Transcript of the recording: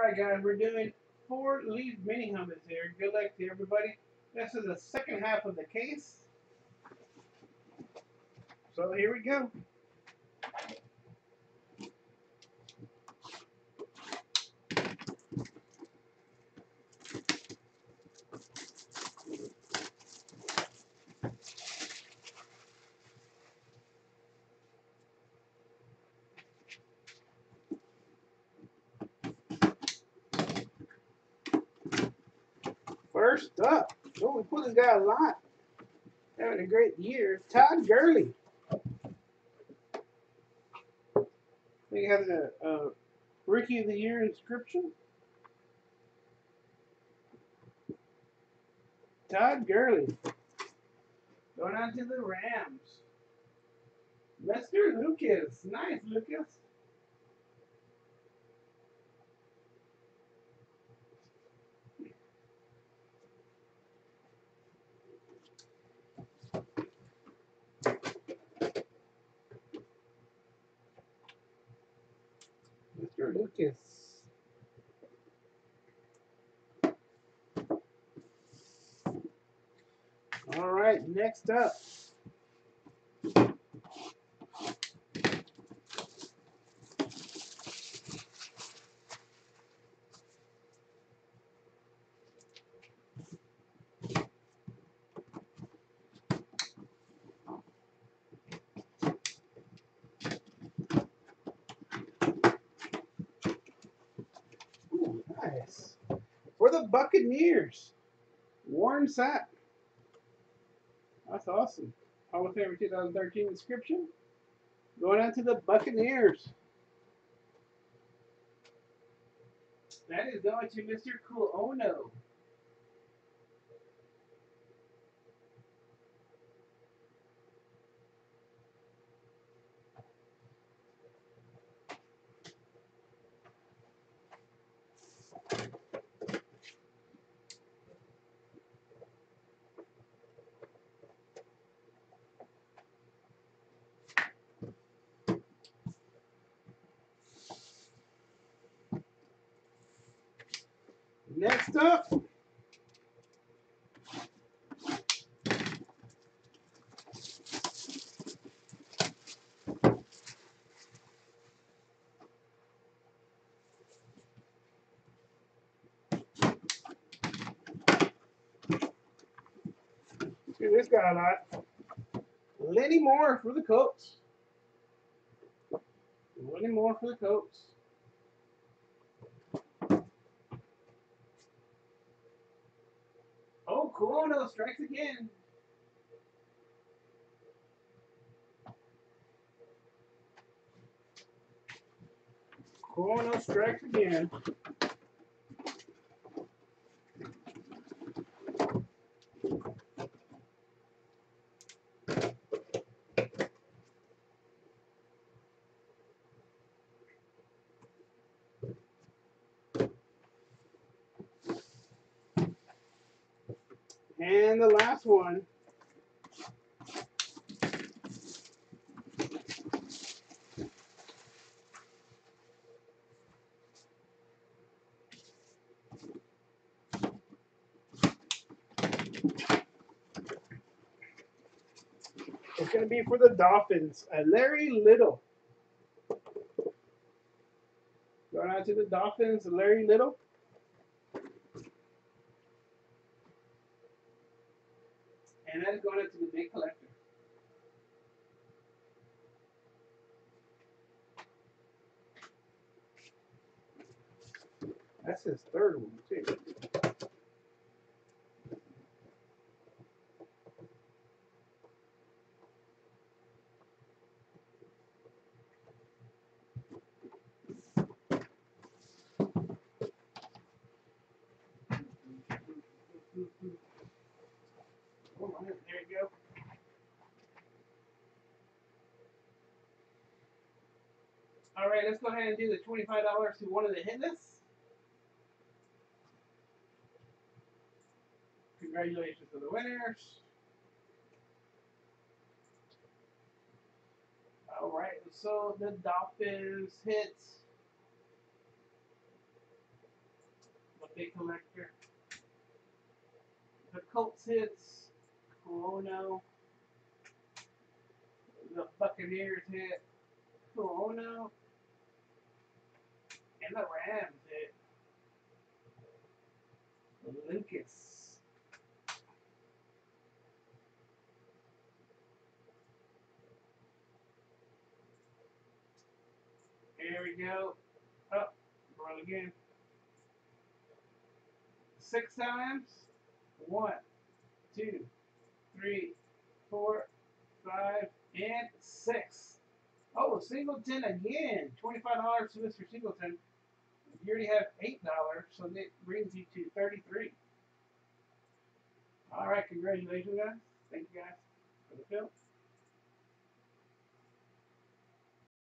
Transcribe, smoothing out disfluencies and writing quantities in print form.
Alright guys, we're doing 4 lead mini helmets here. Good luck to everybody. This is the second half of the case. So here we go. First up, oh, we put this guy a lot. Having a great year. Todd Gurley. I think he has a Rookie of the Year inscription. Todd Gurley. Going on to the Rams. Mr. Lucas. Nice, Lucas. Mr. Lucas. All right, next up. Ooh, nice. For the Buccaneers, Warren Sapp. That's awesome. Hall of Famer 2013 inscription. Going on to the Buccaneers. That is going to Mr. Cool Ono. Next up, see this guy a lot. Lenny Moore for the Colts. Lenny Moore for the Colts. Oh, Cool Ono strikes again. Cool Ono strikes again. And the last one. It's going to be for the Dolphins. Larry Little. Going on to the Dolphins, Larry Little. And that is going into the big collector. That's his third one, too. Oh, there you go. All right, let's go ahead and do the $25 who wanted to hit this. Congratulations to the winners. All right, so the Dolphins hit big collector. The Colts hits. Cuono. The Buccaneers hit. Cuono. And the Rams hit. Lucas. Here we go. Up. Roll again. 6 times. 1, 2, 3, 4, 5, and 6. Oh, Singleton again. $25 to Mr. Singleton. You already have $8, so that brings you to 33. All right, congratulations, guys. Thank you, guys, for the film.